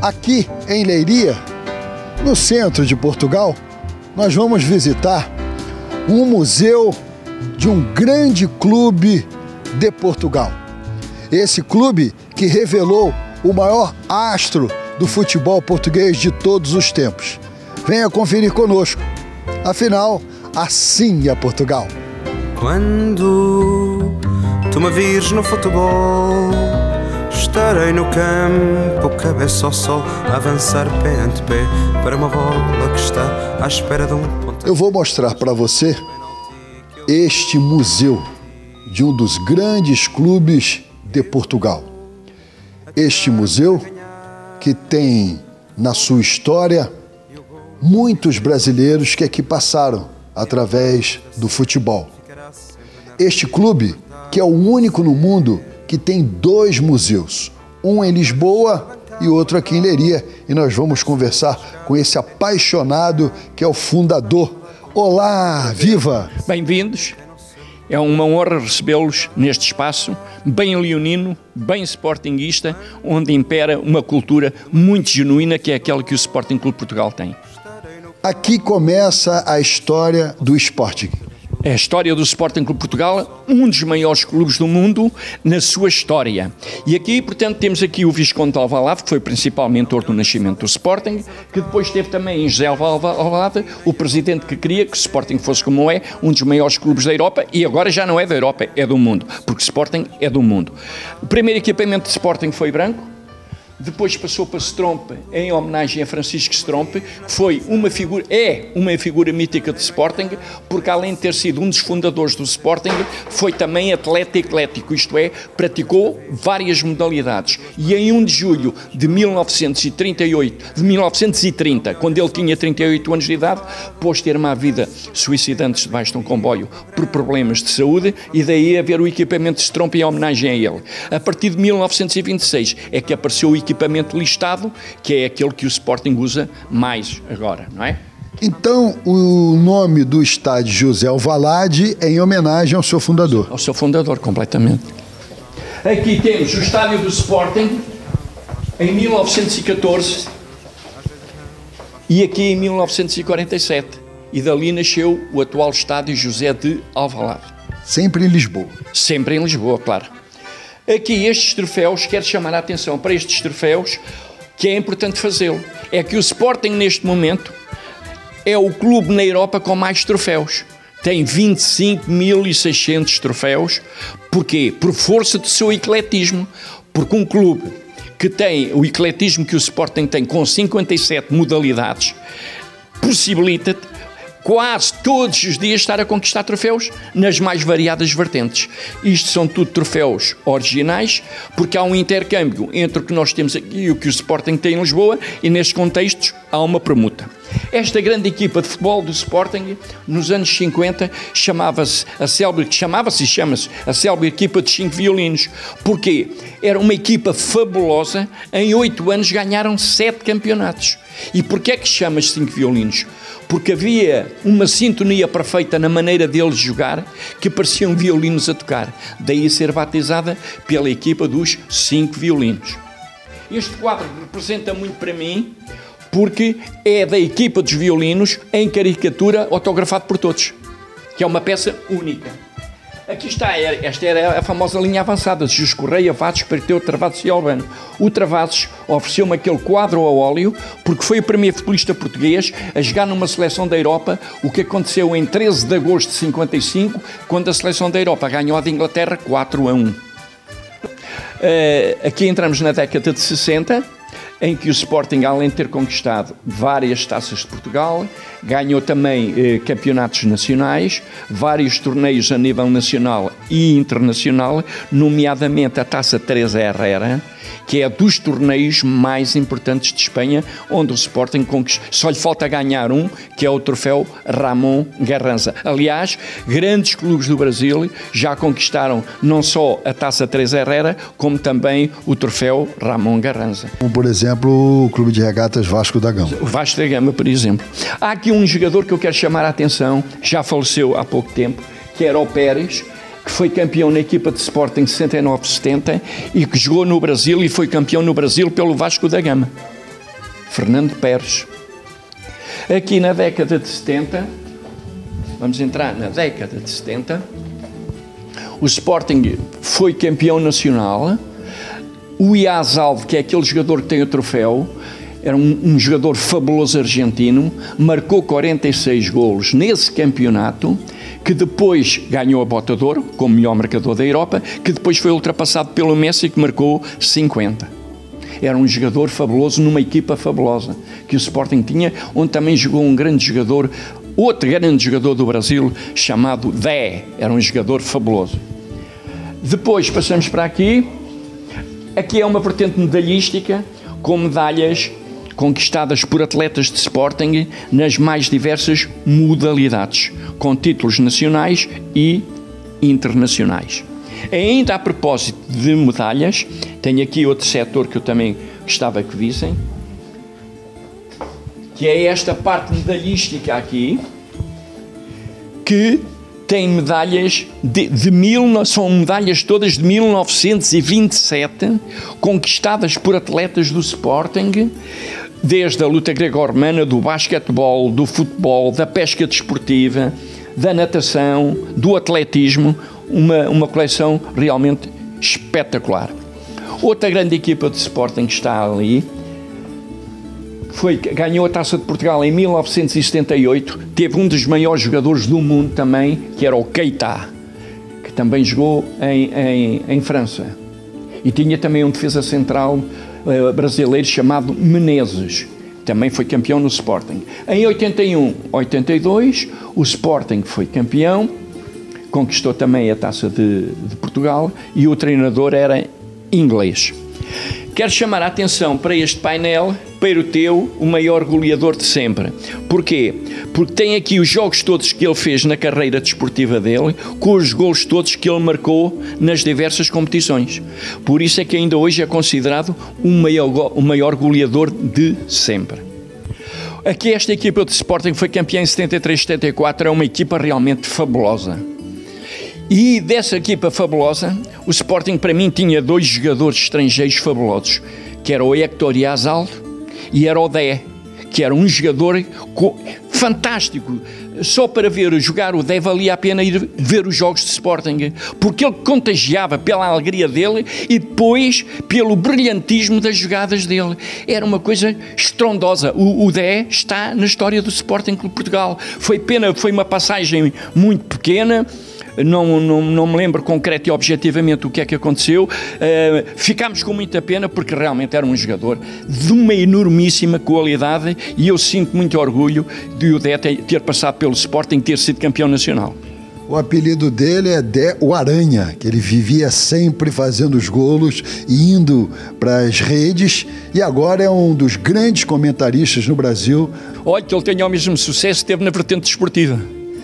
Aqui em Leiria, no centro de Portugal, nós vamos visitar um museu de um grande clube de Portugal. Esse clube que revelou o maior astro do futebol português de todos os tempos. Venha conferir conosco. Afinal, assim é Portugal. Quando tu me vires no futebol, estarei no campo, cabeça ao sol, a avançar pé ante pé para uma bola que está à espera de um ponto. Eu vou mostrar para você este museu de um dos grandes clubes de Portugal. Este museu que tem na sua história muitos brasileiros que aqui passaram através do futebol. Este clube, que é o único no mundo que tem 2 museus, um em Lisboa e outro aqui em Leiria, e nós vamos conversar com esse apaixonado que é o fundador. Olá, viva! Bem-vindos, é uma honra recebê-los neste espaço, bem leonino, bem sportinguista, onde impera uma cultura muito genuína, que é aquela que o Sporting Clube Portugal tem. Aqui começa a história do Sporting. É a história do Sporting Clube Portugal, um dos maiores clubes do mundo na sua história. E aqui, portanto, temos aqui o Visconde de Alvalade, que foi o principal mentor do nascimento do Sporting, que depois teve também em José Alvalade o presidente que queria que o Sporting fosse como é, um dos maiores clubes da Europa, e agora já não é da Europa, é do mundo, porque o Sporting é do mundo. O primeiro equipamento de Sporting foi branco, depois passou para Strompe, em homenagem a Francisco Strompe, que foi uma figura mítica de Sporting, porque além de ter sido um dos fundadores do Sporting, foi também atleta eclético, isto é, praticou várias modalidades. E em 1 de julho de 1930, quando ele tinha 38 anos de idade, pôs termo à vida suicidando-se debaixo de um comboio por problemas de saúde, e daí haver o equipamento de Strompe em homenagem a ele. A partir de 1926 é que apareceu o equipamento listado, que é aquele que o Sporting usa mais agora, não é? Então, o nome do estádio José Alvalade é em homenagem ao seu fundador. Ao seu fundador, completamente. Aqui temos o estádio do Sporting, em 1914, e aqui em 1947. E dali nasceu o atual estádio José de Alvalade. Sempre em Lisboa. Sempre em Lisboa, claro. Aqui estes troféus, quero chamar a atenção para estes troféus, que é importante fazê-lo. É que o Sporting neste momento é o clube na Europa com mais troféus. Tem 25.600 troféus. Porquê? Por força do seu ecletismo. Porque um clube que tem o ecletismo que o Sporting tem, com 57 modalidades, possibilita-te quase todos os dias estar a conquistar troféus nas mais variadas vertentes. Isto são tudo troféus originais, porque há um intercâmbio entre o que nós temos aqui e o que o Sporting tem em Lisboa, e nestes contextos há uma permuta. Esta grande equipa de futebol do Sporting, nos anos 50, chama-se a célebre equipa de 5 violinos. Porquê? Era uma equipa fabulosa, em 8 anos ganharam 7 campeonatos. E porquê é que se chama 5 violinos? Porque havia uma sintonia perfeita na maneira deles jogar, que pareciam violinos a tocar. Daí ser batizada pela equipa dos 5 violinos. Este quadro representa muito para mim, porque é da equipa dos violinos em caricatura, autografado por todos, que é uma peça única. Aqui está, esta era a famosa linha avançada de Jesus Correia, Vazos, Periteu, Travassos e Albano. O Travassos ofereceu-me aquele quadro a óleo porque foi o primeiro futebolista português a jogar numa seleção da Europa, o que aconteceu em 13 de agosto de 55, quando a seleção da Europa ganhou a de Inglaterra 4-1. Aqui entramos na década de 60, em que o Sporting, além de ter conquistado várias taças de Portugal, ganhou também campeonatos nacionais, vários torneios a nível nacional e internacional, nomeadamente a Taça Teresa Herrera, que é dos torneios mais importantes de Espanha, onde o Sporting conquistou. Só lhe falta ganhar um, que é o troféu Ramon Garranza. Aliás, grandes clubes do Brasil já conquistaram não só a Taça Teresa Herrera, como também o troféu Ramon Garranza. Como, por exemplo, o Clube de Regatas Vasco da Gama. O Vasco da Gama, por exemplo. Há aqui um jogador que eu quero chamar a atenção, já faleceu há pouco tempo, que era o Pérez, que foi campeão na equipa de Sporting 69-70 e que jogou no Brasil e foi campeão no Brasil pelo Vasco da Gama. Fernando Pérez. Aqui na década de 70, vamos entrar na década de 70, o Sporting foi campeão nacional. O Iazalde, que é aquele jogador que tem o troféu, era um jogador fabuloso argentino, marcou 46 golos nesse campeonato, que depois ganhou a Bota de Ouro, como melhor marcador da Europa, que depois foi ultrapassado pelo Messi, que marcou 50. Era um jogador fabuloso numa equipa fabulosa que o Sporting tinha, onde também jogou um grande jogador, outro grande jogador do Brasil, chamado Dé. Era um jogador fabuloso. Depois passamos para aqui. Aqui é uma vertente medalhística, com medalhas conquistadas por atletas de Sporting nas mais diversas modalidades, com títulos nacionais e internacionais. Ainda a propósito de medalhas, tenho aqui outro setor que eu também gostava que vissem, que é esta parte medalhística aqui, que tem medalhas são medalhas todas de 1927, conquistadas por atletas do Sporting, desde a luta greco-romana, do basquetebol, do futebol, da pesca desportiva, da natação, do atletismo, uma coleção realmente espetacular. Outra grande equipa de Sporting que está ali, ganhou a Taça de Portugal em 1978, teve um dos maiores jogadores do mundo também, que era o Keita, que também jogou em França. E tinha também um defesa central brasileiro chamado Menezes, que também foi campeão no Sporting. Em 81, 82, o Sporting foi campeão, conquistou também a Taça de Portugal e o treinador era inglês. Quero chamar a atenção para este painel, Peiroteu, o maior goleador de sempre. Porquê? Porque tem aqui os jogos todos que ele fez na carreira desportiva dele, com os golos todos que ele marcou nas diversas competições. Por isso é que ainda hoje é considerado o maior goleador de sempre. Aqui esta equipa de Sporting foi campeã em 73-74, é uma equipa realmente fabulosa. E dessa equipa fabulosa, o Sporting para mim tinha dois jogadores estrangeiros fabulosos, que era o Héctor Iazalde e era o Dé, que era um jogador fantástico. Só para ver jogar o Dé valia a pena ir ver os jogos de Sporting, porque ele contagiava pela alegria dele e depois pelo brilhantismo das jogadas dele. Era uma coisa estrondosa. O Dé está na história do Sporting Clube Portugal. Foi uma passagem muito pequena. Não me lembro concreto e objetivamente o que é que aconteceu. Ficámos com muita pena porque realmente era um jogador de uma enormíssima qualidade e eu sinto muito orgulho de o Dé ter passado pelo Sporting e ter sido campeão nacional. O apelido dele é Dé o Aranha, que ele vivia sempre fazendo os golos e indo para as redes, e agora é um dos grandes comentaristas no Brasil. Olha, que ele tenha o mesmo sucesso que teve na vertente desportiva.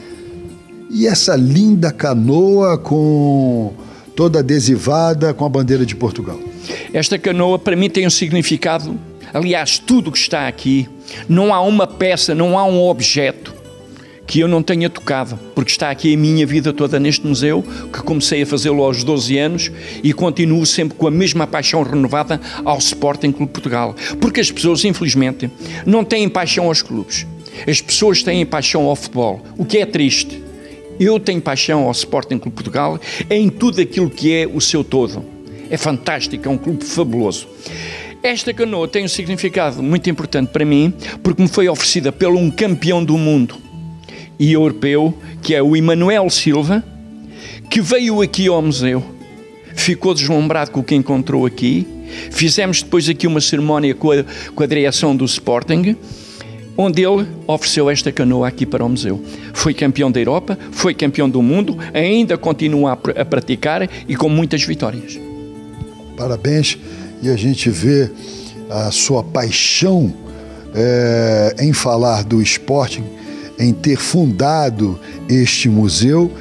E essa linda canoa com toda adesivada com a bandeira de Portugal? Esta canoa para mim tem um significado, aliás, tudo que está aqui, não há uma peça, não há um objeto que eu não tenha tocado, porque está aqui a minha vida toda neste museu, que comecei a fazê-lo aos 12 anos e continuo sempre com a mesma paixão renovada ao Sporting Clube Portugal, porque as pessoas, infelizmente, não têm paixão aos clubes, as pessoas têm paixão ao futebol, o que é triste. Eu tenho paixão ao Sporting Clube Portugal em tudo aquilo que é o seu todo. É fantástico, é um clube fabuloso. Esta canoa tem um significado muito importante para mim, porque me foi oferecida por um campeão do mundo e europeu, que é o Emanuel Silva, que veio aqui ao museu, ficou deslumbrado com o que encontrou aqui. Fizemos depois aqui uma cerimónia com a direção do Sporting, onde ele ofereceu esta canoa aqui para o museu. Foi campeão da Europa, foi campeão do mundo, ainda continua a praticar e com muitas vitórias. Parabéns, e a gente vê a sua paixão em falar do Sporting, em ter fundado este museu,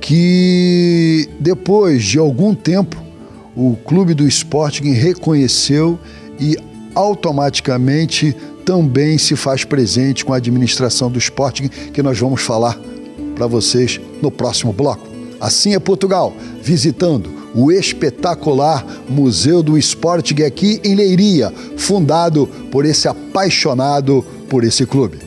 que depois de algum tempo o clube do Sporting reconheceu e automaticamente também se faz presente com a administração do Sporting, que nós vamos falar para vocês no próximo bloco. Assim é Portugal, visitando o espetacular Museu do Sporting aqui em Leiria, fundado por esse apaixonado por esse clube.